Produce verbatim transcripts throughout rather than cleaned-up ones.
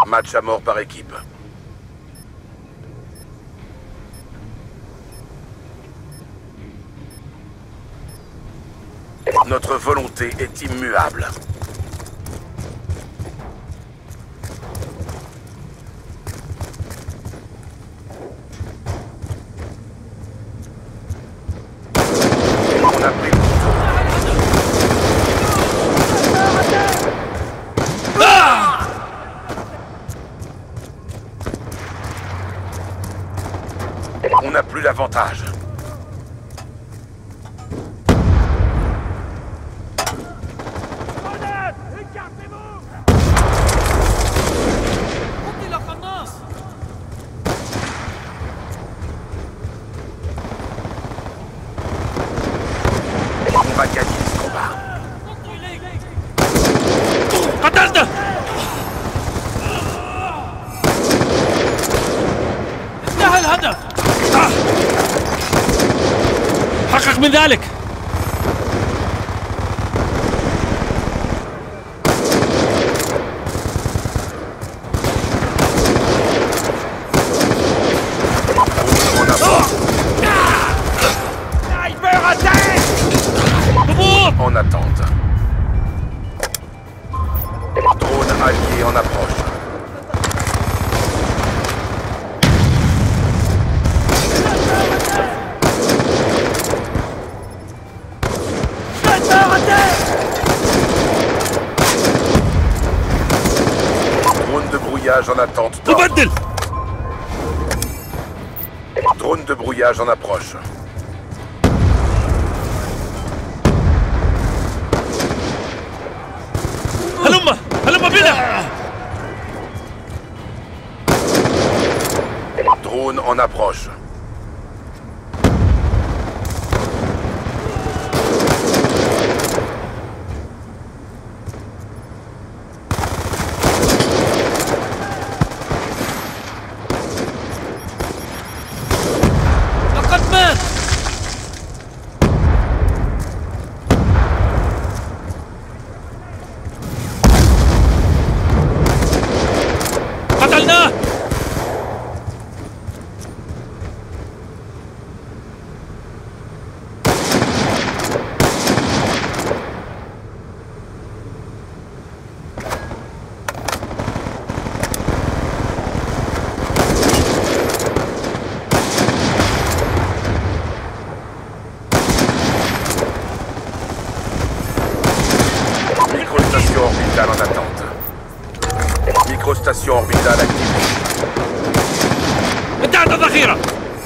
Match à mort par équipe. Notre volonté est immuable. On a pris le contrôle. Ah! On n'a plus l'avantage. On va gagner ce combat. قتلته! انتهى الهدف! حقق من ذلك! En attente. Drone allié en approche. Drone de brouillage en attente. أبدل! Drone de brouillage en approche. هلم هلم بنا! Drone en approche. لقد مات! قتلناه! Microstation orbitale en attente. Microstation orbitale activée. انتهت الذخيرة!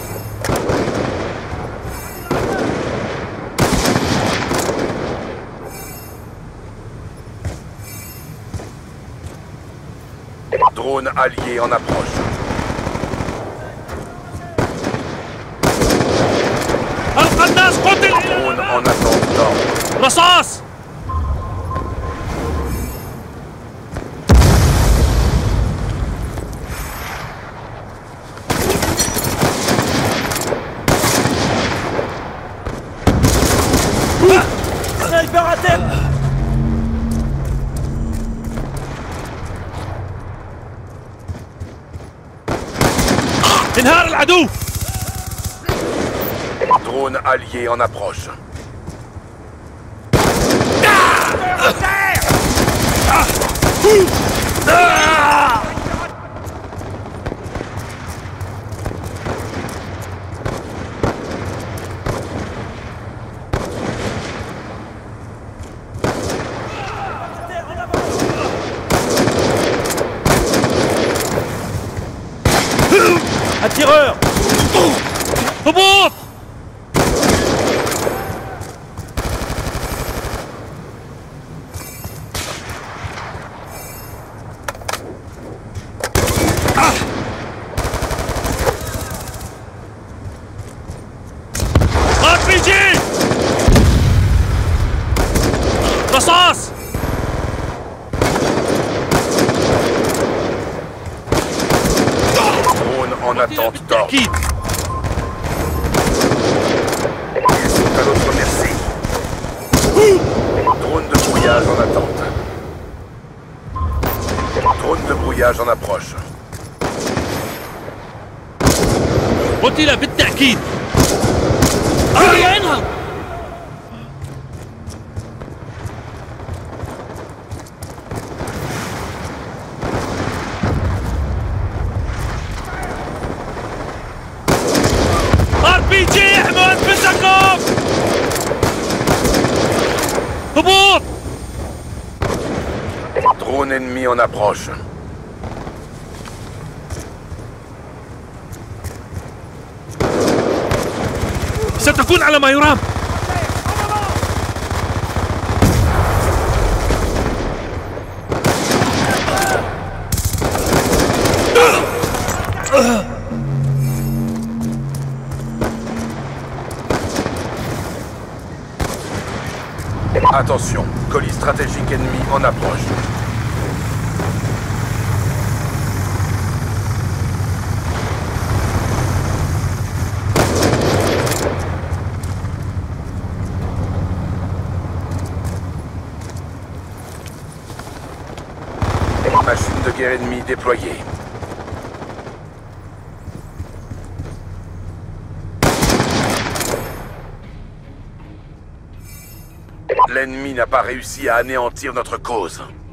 Drone allié en approche. القناص قتل! Drone en attente d'ordre. رصاص! انهار العدو! Drone allié en approche. Un tireur! هبوط! ار بي جي! رصاص! Drone en attente d'ordre. بالتأكيد! Ils sont à notre merci. Drone de brouillage en attente. Drone de brouillage. patrouillage en approche. قتل بالتأكيد. أرينها. ار بي جي احموا انفسكم. هبوط. Drone ennemi en approche. ستكون على ما يرام. Attention, colis stratégique ennemi en approche. Machine de guerre ennemie déployée. L'ennemi n'a pas réussi à anéantir notre cause.